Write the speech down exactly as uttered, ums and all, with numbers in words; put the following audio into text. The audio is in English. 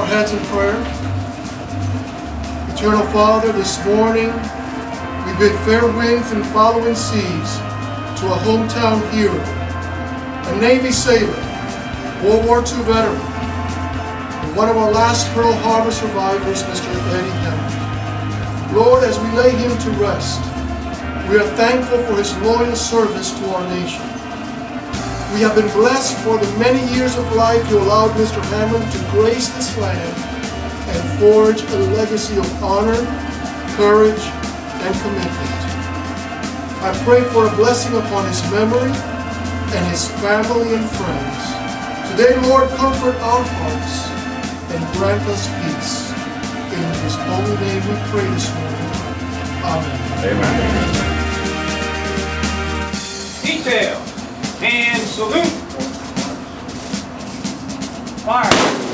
our heads in prayer. Eternal Father, this morning we bid fair winds and following seas to a hometown hero, a Navy sailor, World War Two veteran, and one of our last Pearl Harbor survivors, Mister Eddie Henry. Lord, as we lay him to rest, we are thankful for his loyal service to our nation. We have been blessed for the many years of life you allowed Mister Hammond to grace this land and forge a legacy of honor, courage, and commitment. I pray for a blessing upon his memory and his family and friends. Today, Lord, comfort our hearts and grant us peace. In his holy name we pray this morning. Amen. Amen. Detail and salute. Fire.